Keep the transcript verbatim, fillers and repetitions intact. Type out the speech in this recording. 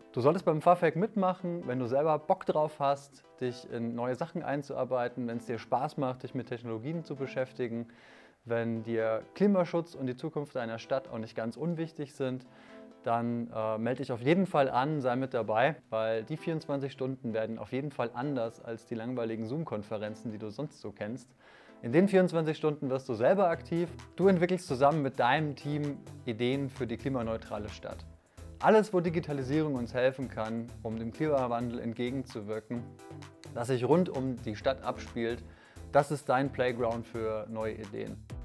Du solltest beim Fafec mitmachen, wenn du selber Bock drauf hast, dich in neue Sachen einzuarbeiten, wenn es dir Spaß macht, dich mit Technologien zu beschäftigen, wenn dir Klimaschutz und die Zukunft deiner Stadt auch nicht ganz unwichtig sind, dann äh, melde dich auf jeden Fall an, sei mit dabei, weil die vierundzwanzig Stunden werden auf jeden Fall anders als die langweiligen Zoom-Konferenzen, die du sonst so kennst. In den vierundzwanzig Stunden wirst du selber aktiv. Du entwickelst zusammen mit deinem Team Ideen für die klimaneutrale Stadt. Alles, wo Digitalisierung uns helfen kann, um dem Klimawandel entgegenzuwirken, das sich rund um die Stadt abspielt, das ist dein Playground für neue Ideen.